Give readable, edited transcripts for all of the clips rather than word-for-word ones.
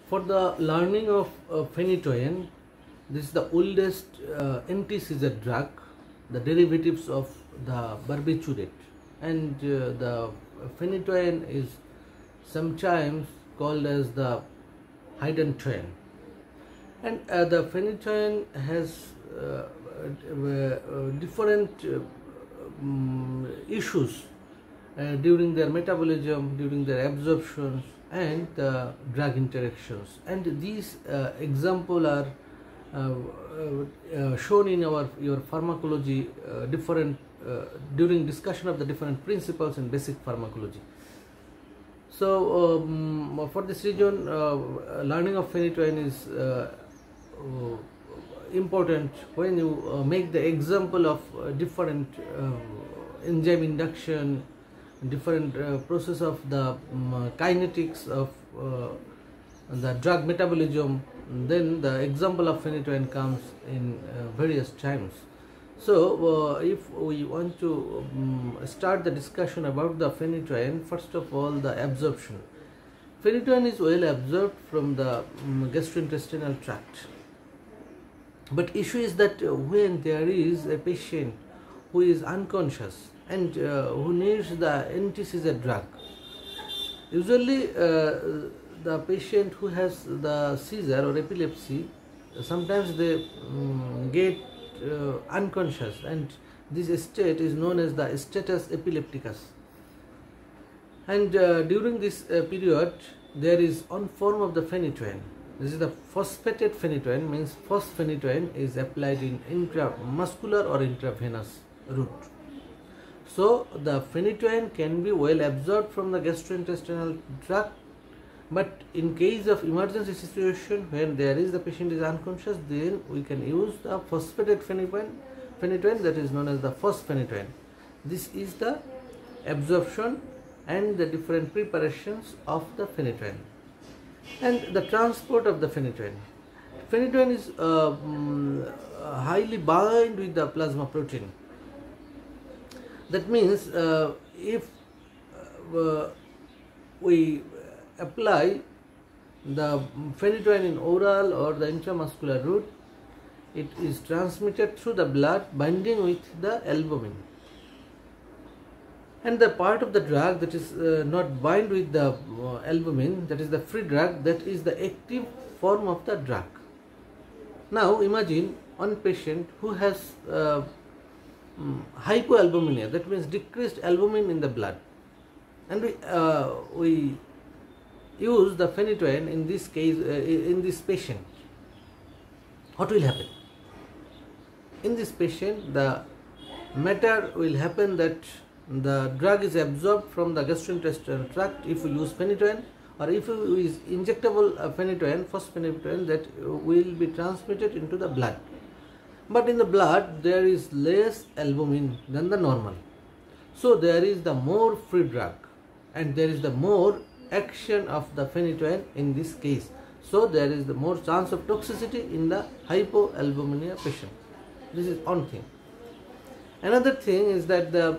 For the learning of phenytoin, this is the oldest anti-seizure drug, the derivatives of the barbiturate, and the phenytoin is sometimes called as the hydantoin. And the phenytoin has different issues during their metabolism, during their absorptions, and the drug interactions. And these examples are shown in your pharmacology different during discussion of the different principles in basic pharmacology. So for this reason, learning of phenytoin is important when you make the example of different enzyme induction, different process of the kinetics of the drug metabolism. Then the example of phenytoin comes in various times. So if we want to start the discussion about the phenytoin, first of all, the absorption. Phenytoin is well absorbed from the gastrointestinal tract. But issue is that when there is a patient who is unconscious and who needs the anti-seizure drug, usually the patient who has the seizure or epilepsy, sometimes they get unconscious, and this state is known as the status epilepticus. And during this period, there is one form of the phenytoin. This is the phosphated phenytoin, means phosphonitoid is applied in intramuscular or intravenous route. So the phenytoin can be well absorbed from the gastrointestinal tract, but in case of emergency situation when there is the patient is unconscious, then we can use the phosphated phenytoin, that is known as the phosphonitoid. This is the absorption and the different preparations of the phenytoin. And the transport of the phenytoin. Phenytoin is highly bound with the plasma protein. That means if we apply the phenytoin in oral or the intramuscular route, it is transmitted through the blood binding with the albumin. And the part of the drug that is not bind with the albumin, that is the free drug, that is the active form of the drug. Now imagine one patient who has hypoalbuminemia, that means decreased albumin in the blood, and we use the phenytoin in this case, in this patient. What will happen? In this patient, the matter will happen that the drug is absorbed from the gastrointestinal tract if we use phenytoin, or if we use injectable phenytoin, phosphanitoid, that will be transmitted into the blood. But in the blood there is less albumin than the normal, so there is the more free drug and there is the more action of the phenytoin in this case. So there is the more chance of toxicity in the hypoalbuminemia patient. This is one thing. Another thing is that the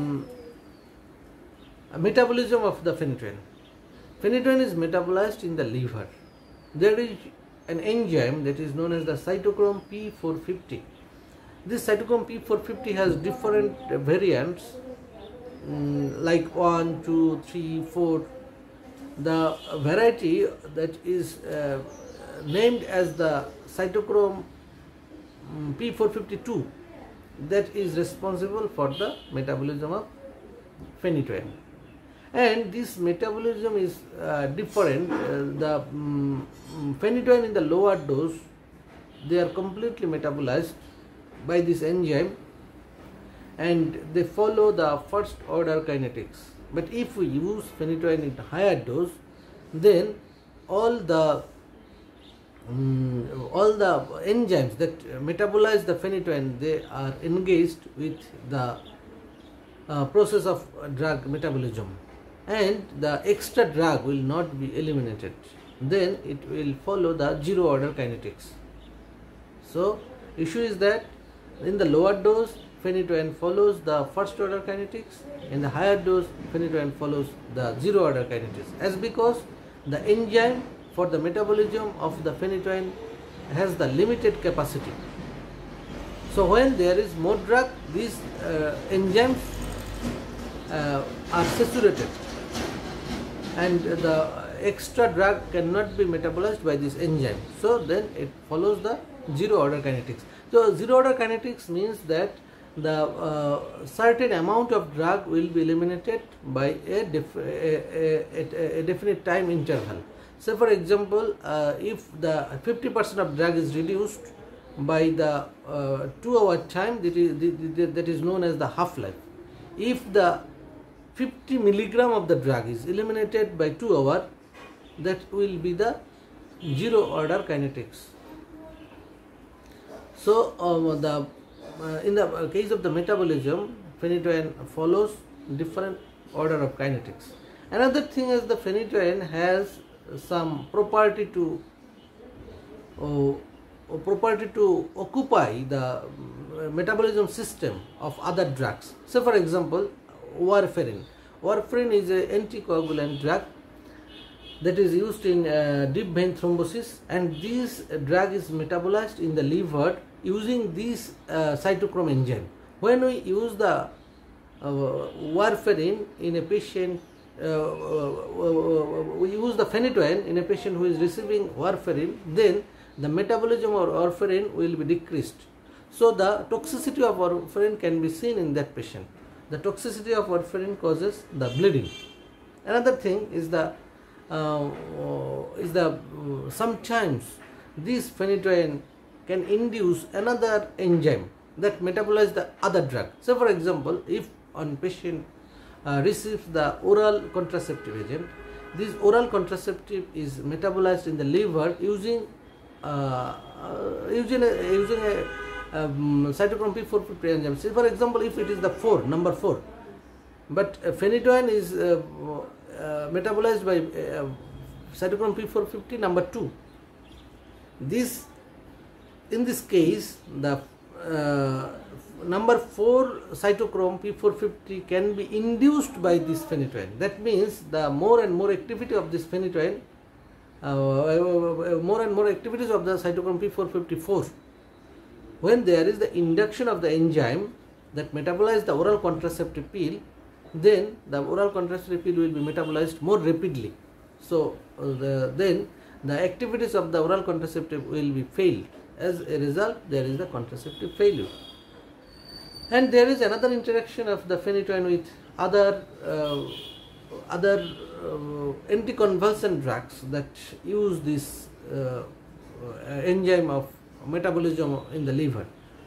metabolism of the phenytoin. Phenytoin is metabolized in the liver. There is an enzyme that is known as the cytochrome P450. This cytochrome P450 has different variants, like 1, 2, 3, 4. The variety that is named as the cytochrome P452, that is responsible for the metabolism of phenytoin. And this metabolism is different. The phenytoin in the lower dose, they are completely metabolized by this enzyme and they follow the first order kinetics. But if we use phenytoin in higher dose, then all the enzymes that metabolize the phenytoin, they are engaged with the process of drug metabolism, and the extra drug will not be eliminated. Then it will follow the zero order kinetics. So issue is that in the lower dose, phenytoin follows the first order kinetics, in the higher dose phenytoin follows the zero order kinetics, as because the enzyme for the metabolism of the phenytoin has the limited capacity. So when there is more drug, these enzymes are saturated and the extra drug cannot be metabolized by this enzyme. So then it follows the zero order kinetics. So zero order kinetics means that the certain amount of drug will be eliminated by a definite time interval. So for example, if the 50% of drug is reduced by the 2-hour time, that is known as the half-life. If the 50 milligram of the drug is eliminated by 2 hours, that will be the zero order kinetics. So in the case of the metabolism, phenytoin follows different order of kinetics. Another thing is the phenytoin has some property to occupy the metabolism system of other drugs. So for example, warfarin. Warfarin is an anticoagulant drug that is used in deep vein thrombosis, and this drug is metabolized in the liver using this cytochrome enzyme. When we use the warfarin in a patient, we use the phenytoin in a patient who is receiving warfarin, then the metabolism of warfarin will be decreased. So the toxicity of warfarin can be seen in that patient. The toxicity of warfarin causes the bleeding. Another thing is sometimes this phenytoin can induce another enzyme that metabolize the other drug. So for example, if one patient receives the oral contraceptive agent, this oral contraceptive is metabolized in the liver using a cytochrome P450 enzyme. So for example, if it is the number 4, but phenytoin is metabolized by cytochrome P450 number 2. In this case, the number 4 cytochrome P450 can be induced by this phenytoin. That means the more and more activity of this phenytoin, more and more activities of the cytochrome P454. When there is the induction of the enzyme that metabolize the oral contraceptive pill, then the oral contraceptive pill will be metabolized more rapidly. So then the activities of the oral contraceptive will be failed. As a result, there is the contraceptive failure. And there is another interaction of the phenytoin with other anticonvulsant drugs that use this enzyme of metabolism in the liver.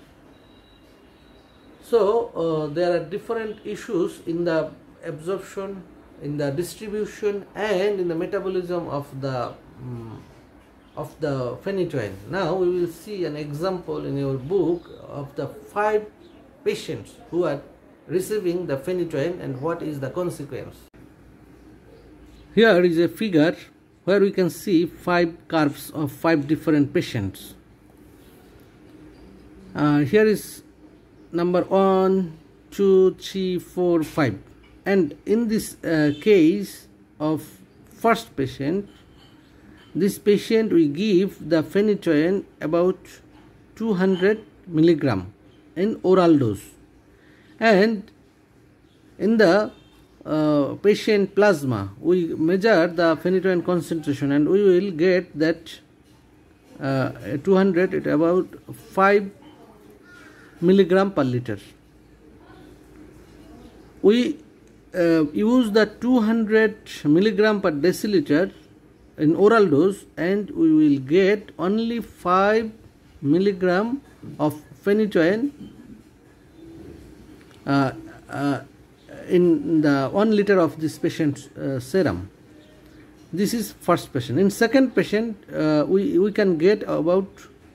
So there are different issues in the absorption, in the distribution, and in the metabolism of the phenytoin. Now we will see an example in your book of the 5 patients who are receiving the phenytoin and what is the consequence. Here is a figure where we can see 5 curves of 5 different patients. Here is number 1, 2, 3, 4, 5, and in this case of first patient, this patient we give the phenytoin about 200 milligram in oral dose, and in the patient plasma we measure the phenytoin concentration, and we will get that 200 at about 5 milligram per liter. We use the 200 milligram per deciliter in oral dose, and we will get only 5 milligram of phenytoin in the 1 liter of this patient's serum. This is first patient. In second patient, we can get about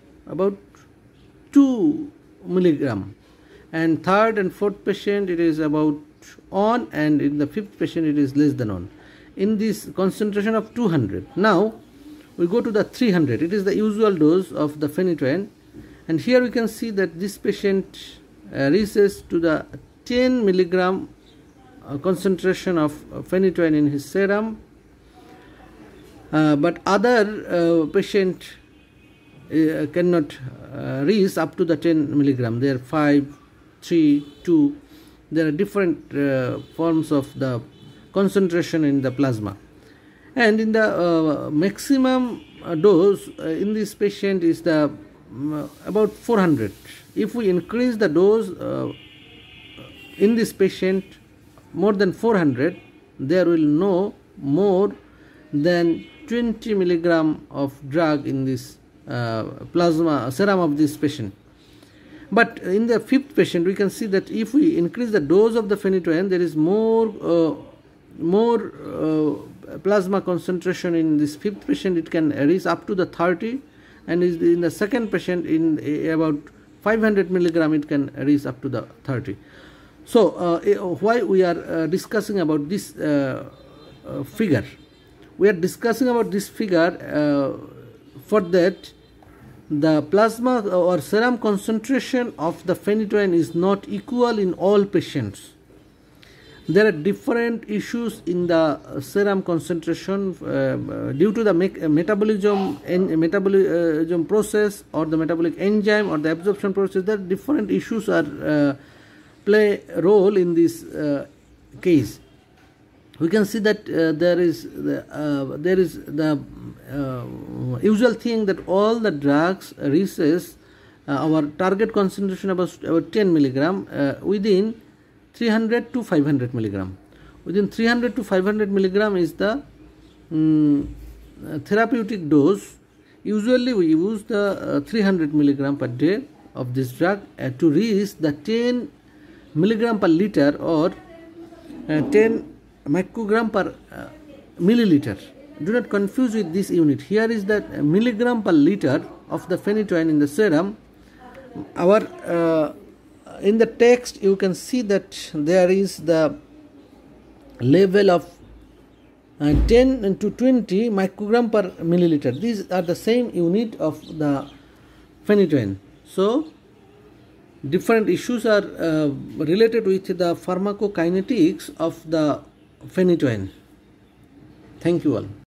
2 milligram, and third and fourth patient it is about 1, and in the fifth patient it is less than 1. In this concentration of 200. Now we go to the 300. It is the usual dose of the phenytoin, and here we can see that this patient reaches to the 10 milligram concentration of phenytoin in his serum, but other patient cannot reach up to the 10 milligram. There are 5, 3, 2. There are different forms of the concentration in the plasma, and in the maximum dose in this patient is the about 400. If we increase the dose in this patient more than 400, there will no more than 20 milligram of drug in this plasma serum of this patient. But in the fifth patient, we can see that if we increase the dose of the phenytoin, there is more plasma concentration in this fifth patient. It can reach up to the 30, and in the second patient, in about 500 milligram, it can reach up to the 30. So why we are discussing about this figure? We are discussing about this figure for that the plasma or serum concentration of the phenytoin is not equal in all patients. There are different issues in the serum concentration due to the metabolism process, or the metabolic enzyme, or the absorption process. There are different issues are play a role in this case. We can see that there is the usual thing that all the drugs reaches our target concentration about 10 milligram within 300 to 500 milligram. Within 300 to 500 milligram is the therapeutic dose. Usually we use the 300 milligram per day of this drug to reach the 10 milligram per liter or 10 microgram per milliliter. Do not confuse with this unit. Here is the milligram per liter of the phenytoin in the serum. Our in the text you can see that there is the level of 10 to 20 microgram per milliliter. These are the same unit of the phenytoin. So different issues are related with the pharmacokinetics of the phenytoin. Thank you all.